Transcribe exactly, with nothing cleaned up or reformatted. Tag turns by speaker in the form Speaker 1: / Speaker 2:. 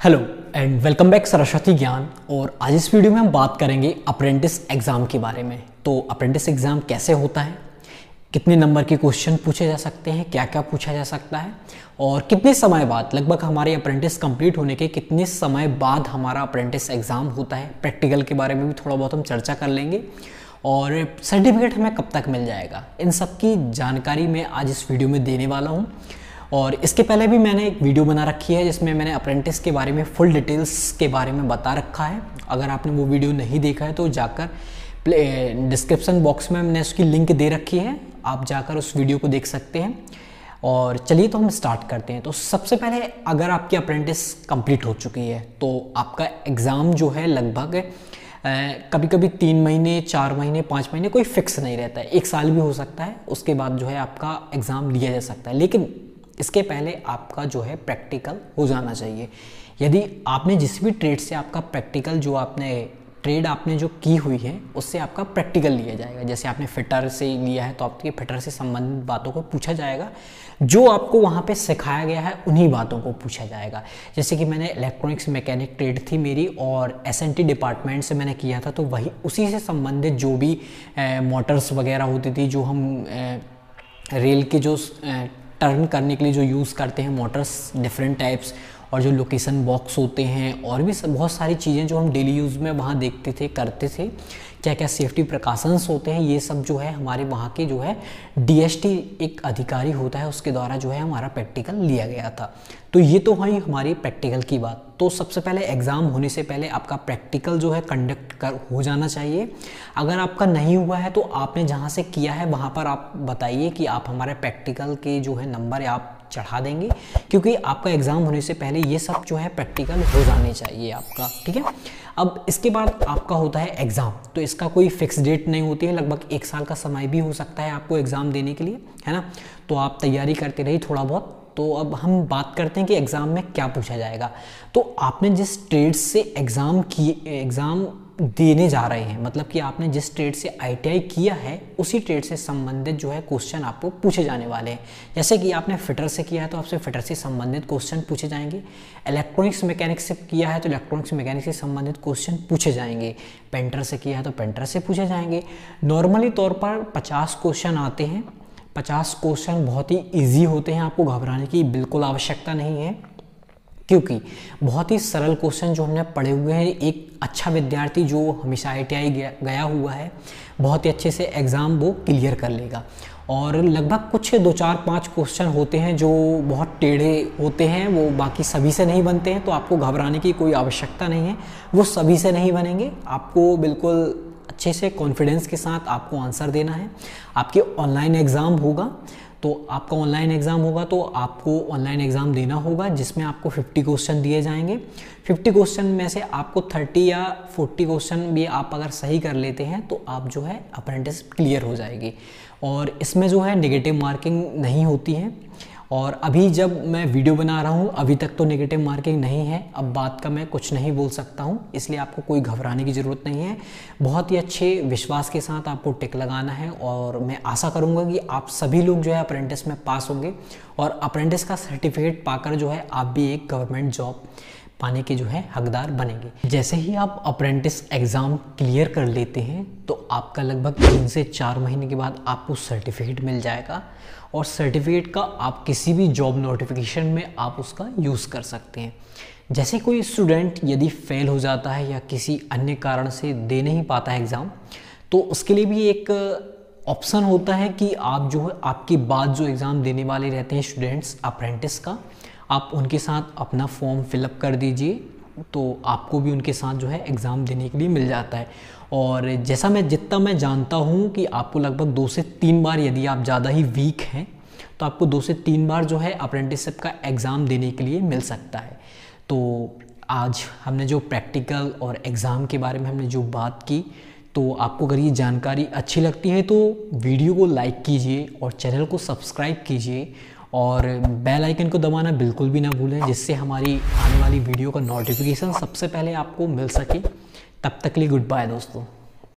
Speaker 1: Hello and welcome back Saraswati Gyan. और आज इस वीडियो में हम बात करेंगे अप्रेंटिस एग्ज़ाम के बारे में। तो अप्रेंटिस एग्ज़ाम कैसे होता है, कितने नंबर के क्वेश्चन पूछे जा सकते हैं, क्या क्या पूछा जा सकता है और कितने समय बाद, लगभग हमारे अप्रेंटिस कंप्लीट होने के कितने समय बाद हमारा अप्रेंटिस एग्ज़ाम होता है। प्रैक्टिकल के बारे में भी थोड़ा बहुत हम चर्चा कर लेंगे और सर्टिफिकेट हमें कब तक मिल जाएगा, इन सब की जानकारी मैं आज इस वीडियो में देने वाला हूँ। और इसके पहले भी मैंने एक वीडियो बना रखी है जिसमें मैंने अप्रेंटिस के बारे में फुल डिटेल्स के बारे में बता रखा है। अगर आपने वो वीडियो नहीं देखा है तो जाकर डिस्क्रिप्शन बॉक्स में मैंने उसकी लिंक दे रखी है, आप जाकर उस वीडियो को देख सकते हैं। और चलिए तो हम स्टार्ट करते हैं। तो सबसे पहले अगर आपकी अप्रेंटिस कंप्लीट हो चुकी है तो आपका एग्ज़ाम जो है लगभग कभी कभी तीन महीने चार महीने पाँच महीने कोई फिक्स नहीं रहता है, एक साल भी हो सकता है, उसके बाद जो है आपका एग्ज़ाम लिया जा सकता है। लेकिन इसके पहले आपका जो है प्रैक्टिकल हो जाना चाहिए। यदि आपने जिस भी ट्रेड से आपका प्रैक्टिकल जो आपने ट्रेड आपने जो की हुई है उससे आपका प्रैक्टिकल लिया जाएगा। जैसे आपने फिटर से लिया है तो आपके फिटर से संबंधित बातों को पूछा जाएगा, जो आपको वहाँ पे सिखाया गया है उन्हीं बातों को पूछा जाएगा। जैसे कि मैंने इलेक्ट्रॉनिक्स मैकेनिक ट्रेड थी मेरी और एस एन टी डिपार्टमेंट से मैंने किया था, तो वही उसी से संबंधित जो भी मोटर्स वगैरह होती थी, जो हम ए, रेल के जो ए, टर्न करने के लिए जो यूज़ करते हैं मोटर्स डिफरेंट टाइप्स, और जो लोकेशन बॉक्स होते हैं और भी बहुत सारी चीज़ें जो हम डेली यूज़ में वहाँ देखते थे करते थे, क्या क्या सेफ्टी प्रिकॉशंस होते हैं, ये सब जो है हमारे वहाँ के जो है डी एस टी एक अधिकारी होता है उसके द्वारा जो है हमारा प्रैक्टिकल लिया गया था। तो ये तो हुई हमारी प्रैक्टिकल की बात। तो सबसे पहले एग्ज़ाम होने से पहले आपका प्रैक्टिकल जो है कंडक्ट कर हो जाना चाहिए। अगर आपका नहीं हुआ है तो आपने जहाँ से किया है वहाँ पर आप बताइए कि आप हमारे प्रैक्टिकल के जो है नंबर आप चढ़ा देंगे, क्योंकि आपका एग्ज़ाम होने से पहले ये सब जो है प्रैक्टिकल हो जाने चाहिए आपका, ठीक है। अब इसके बाद आपका होता है एग्ज़ाम। तो इसका कोई फिक्स डेट नहीं होती है, लगभग एक साल का समय भी हो सकता है आपको एग्ज़ाम देने के लिए, है ना। तो आप तैयारी करते रहिए थोड़ा बहुत। तो अब हम बात करते हैं कि एग्ज़ाम में क्या पूछा जाएगा। तो आपने जिस ट्रेड से एग्ज़ाम की एग्ज़ाम देने जा रहे हैं, मतलब कि आपने जिस ट्रेड से आई टी आई किया है उसी ट्रेड से संबंधित जो है क्वेश्चन आपको पूछे जाने वाले हैं। जैसे कि आपने फिटर से किया है तो आपसे फिटर से संबंधित क्वेश्चन पूछे जाएंगे। इलेक्ट्रॉनिक्स मैकेनिक्स से किया है तो इलेक्ट्रॉनिक्स मैकेनिक्स से संबंधित क्वेश्चन पूछे जाएंगे। पेंटर से किया है तो पेंटर से पूछे जाएंगे। नॉर्मली तौर पर पचास क्वेश्चन आते हैं। पचास क्वेश्चन बहुत ही ईजी होते हैं, आपको घबराने की बिल्कुल आवश्यकता नहीं है, क्योंकि बहुत ही सरल क्वेश्चन जो हमने पढ़े हुए हैं। एक अच्छा विद्यार्थी जो हमेशा आई टी आई गया, गया हुआ है बहुत ही अच्छे से एग्ज़ाम वो क्लियर कर लेगा। और लगभग कुछ दो चार पाँच क्वेश्चन होते हैं जो बहुत टेढ़े होते हैं, वो बाकी सभी से नहीं बनते हैं, तो आपको घबराने की कोई आवश्यकता नहीं है, वो सभी से नहीं बनेंगे। आपको बिल्कुल अच्छे से कॉन्फिडेंस के साथ आपको आंसर देना है। आपके ऑनलाइन एग्ज़ाम होगा, तो आपका ऑनलाइन एग्ज़ाम होगा तो आपको ऑनलाइन एग्ज़ाम देना होगा, जिसमें आपको पचास क्वेश्चन दिए जाएंगे। पचास क्वेश्चन में से आपको तीस या चालीस क्वेश्चन भी आप अगर सही कर लेते हैं तो आप जो है अप्रेंटिस क्लियर हो जाएगी। और इसमें जो है नेगेटिव मार्किंग नहीं होती है। और अभी जब मैं वीडियो बना रहा हूँ अभी तक तो नेगेटिव मार्किंग नहीं है, अब बात का मैं कुछ नहीं बोल सकता हूँ, इसलिए आपको कोई घबराने की ज़रूरत नहीं है। बहुत ही अच्छे विश्वास के साथ आपको टिक लगाना है और मैं आशा करूँगा कि आप सभी लोग जो है अप्रेंटिस में पास होंगे और अप्रेंटिस का सर्टिफिकेट पाकर जो है आप भी एक गवर्नमेंट जॉब पाने के जो है हकदार बनेंगे। जैसे ही आप अप्रेंटिस एग्ज़ाम क्लियर कर लेते हैं तो आपका लगभग तीन से चार महीने के बाद आपको सर्टिफिकेट मिल जाएगा और सर्टिफिकेट का आप किसी भी जॉब नोटिफिकेशन में आप उसका यूज़ कर सकते हैं। जैसे कोई स्टूडेंट यदि फेल हो जाता है या किसी अन्य कारण से दे नहीं पाता है एग्ज़ाम, तो उसके लिए भी एक ऑप्शन होता है कि आप जो है आपके बाद जो एग्ज़ाम देने वाले रहते हैं स्टूडेंट्स अप्रेंटिस का, आप उनके साथ अपना फॉर्म फिलअप कर दीजिए, तो आपको भी उनके साथ जो है एग्ज़ाम देने के लिए मिल जाता है। और जैसा मैं जितना मैं जानता हूँ कि आपको लगभग दो से तीन बार, यदि आप ज़्यादा ही वीक हैं तो आपको दो से तीन बार जो है अप्रेंटिसशिप का एग्ज़ाम देने के लिए मिल सकता है। तो आज हमने जो प्रैक्टिकल और एग्ज़ाम के बारे में हमने जो बात की, तो आपको अगर ये जानकारी अच्छी लगती है तो वीडियो को लाइक कीजिए और चैनल को सब्सक्राइब कीजिए और बेल आइकन को दबाना बिल्कुल भी ना भूलें, जिससे हमारी आने वाली वीडियो का नोटिफिकेशन सबसे पहले आपको मिल सके। तब तक के लिए गुड बाय दोस्तों।